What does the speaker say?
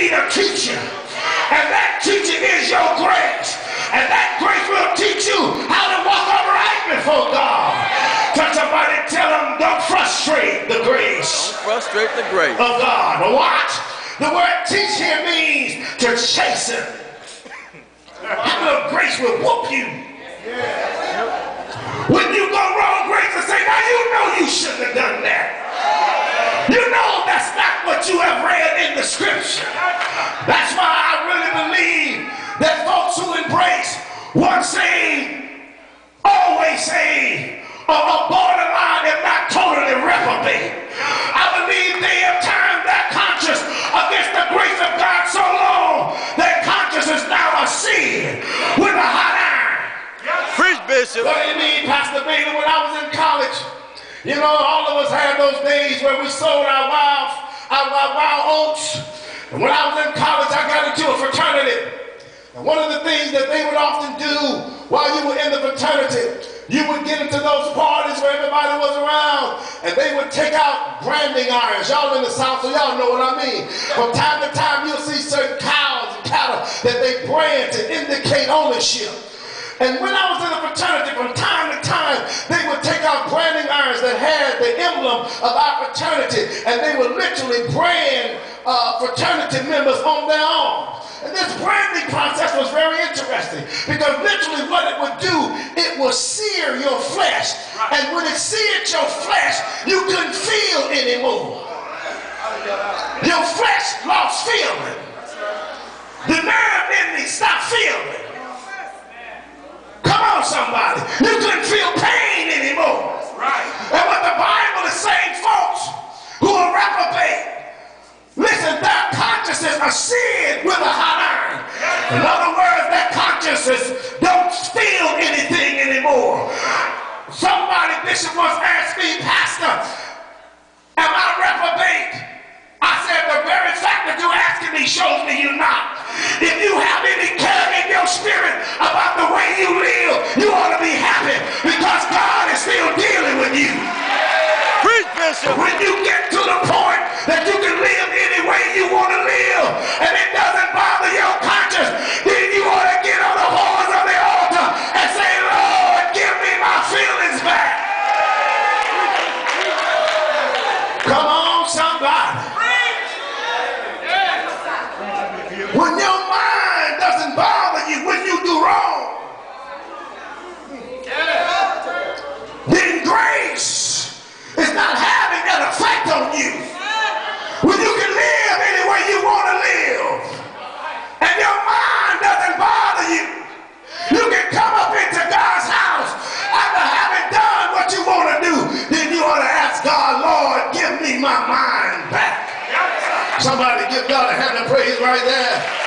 need a teacher. And that teacher is your grace. And that grace will teach you how to walk upright before God. Touch somebody, tell them, don't frustrate the grace. Don't frustrate the grace of God. What? The word teach here means to chasten. How little grace will whoop you. When you go wrong, grace will say, now you know you shouldn't have done that. You know that's not what you have read in the scripture. That's why I really believe that folks who embrace once saved, always saved, or borderline if not totally reprobate. I believe they have turned their conscience against the grace of God so long that conscience is now a sin with a hot iron. Preach, Bishop. What do you mean, Pastor Bailey? When I was in college, you know, all of us had those days where we sold our wild oats. And when I was in college, I got into a fraternity. And one of the things that they would often do while you were in the fraternity, you would get into those parties where everybody was around, and they would take out branding irons. Y'all in the South, so y'all know what I mean. From time to time, you'll see certain cows and cattle that they brand to indicate ownership. And when I was in the fraternity, from time to time, they would take out branding irons that had the emblem of our fraternity, and they would literally brand fraternity members on their arms. And this branding process was very interesting, because literally what it would do, it would sear your flesh. And when it seared your flesh, you couldn't feel anymore. Your flesh lost feeling. The nerve in me stopped feeling. Come on, somebody. You couldn't feel pain anymore. And what the Bible is saying, folks who are reprobate, listen, their consciences are seared with a hot iron. In other words, their consciences don't feel anything anymore. Somebody, Bishop, once asked me, Pastor, am I reprobate? I said, the very fact that you're asking me shows me you're not. If you have any care in your spirit about the way you live, you ought to be happy, because God is still dealing with you. Preach, Bishop. When you get to the point that you can live any way you want to live, and it doesn't bother your conscience, then you ought to get on the horns of the altar and say, Lord, give me my feelings back. Come on, somebody. When your mind doesn't bother you when you do wrong, then grace is not having an effect on you. When you can live any way you want to live, and your mind doesn't bother you, you can come up into God's house after having done what you want to do. Then you ought to ask God, Lord, give me my mind back. Somebody give God a hand of praise right there.